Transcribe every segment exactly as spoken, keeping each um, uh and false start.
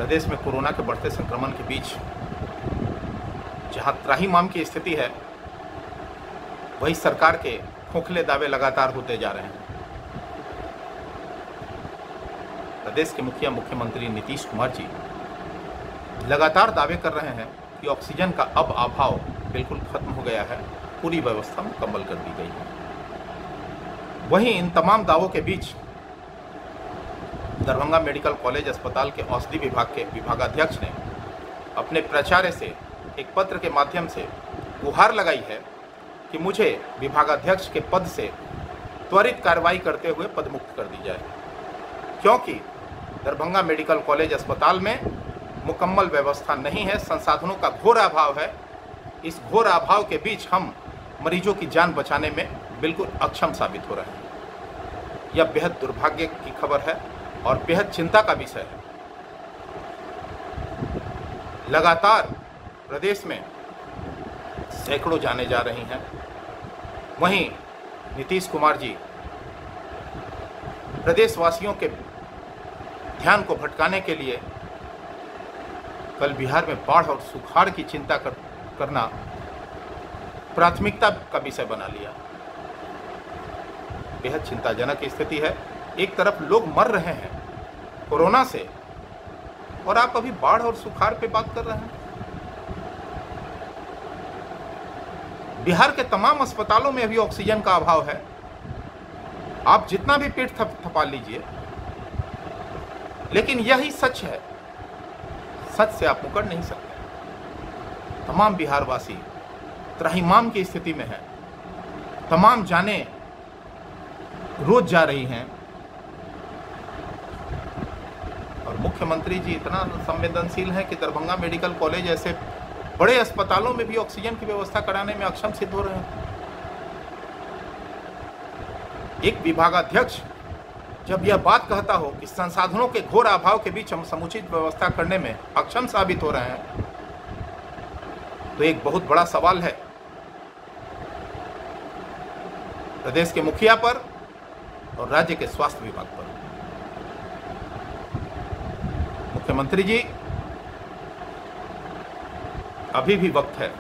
प्रदेश में कोरोना के बढ़ते संक्रमण के बीच जहां त्राहिमाम की स्थिति है, वही सरकार के खोखले दावे लगातार होते जा रहे हैं। प्रदेश के मुखिया मुख्यमंत्री नीतीश कुमार जी लगातार दावे कर रहे हैं कि ऑक्सीजन का अब अभाव बिल्कुल खत्म हो गया है, पूरी व्यवस्था मुकम्मल कर दी गई है। वहीं इन तमाम दावों के बीच दरभंगा मेडिकल कॉलेज अस्पताल के औषधि विभाग के विभागाध्यक्ष ने अपने प्राचार्य से एक पत्र के माध्यम से गुहार लगाई है कि मुझे विभागाध्यक्ष के पद से त्वरित कार्रवाई करते हुए पदमुक्त कर दी जाए, क्योंकि दरभंगा मेडिकल कॉलेज अस्पताल में मुकम्मल व्यवस्था नहीं है, संसाधनों का घोर अभाव है। इस घोर अभाव के बीच हम मरीजों की जान बचाने में बिल्कुल अक्षम साबित हो रहे हैं। यह बेहद दुर्भाग्य की खबर है और बेहद चिंता का विषय है। लगातार प्रदेश में सैकड़ों जाने जा रही हैं। वहीं नीतीश कुमार जी प्रदेशवासियों के ध्यान को भटकाने के लिए कल बिहार में बाढ़ और सुखाड़ की चिंता कर, करना प्राथमिकता का विषय बना लिया। बेहद चिंताजनक स्थिति है। एक तरफ लोग मर रहे हैं कोरोना से और आप अभी बाढ़ और सुखाड़ पे बात कर रहे हैं। बिहार के तमाम अस्पतालों में अभी ऑक्सीजन का अभाव है। आप जितना भी पेट थप थपा लीजिए, लेकिन यही सच है। सच से आप मुकर नहीं सकते। तमाम बिहारवासी त्राहिमाम की स्थिति में हैं। तमाम जानें रोज जा रही हैं और मुख्यमंत्री जी इतना संवेदनशील हैं कि दरभंगा मेडिकल कॉलेज ऐसे बड़े अस्पतालों में भी ऑक्सीजन की व्यवस्था कराने में अक्षम सिद्ध हो रहे हैं। एक विभागाध्यक्ष जब यह बात कहता हो कि संसाधनों के घोर अभाव के बीच हम समुचित व्यवस्था करने में अक्षम साबित हो रहे हैं, तो एक बहुत बड़ा सवाल है प्रदेश के मुखिया पर और राज्य के स्वास्थ्य विभाग पर। मुख्यमंत्री जी, अभी भी वक्त है,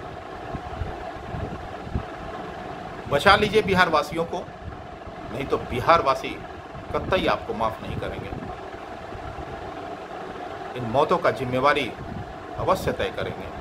बचा लीजिए बिहार वासियों को, नहीं तो बिहार वासी कतई आपको माफ नहीं करेंगे। इन मौतों का जिम्मेवारी अवश्य तय करेंगे।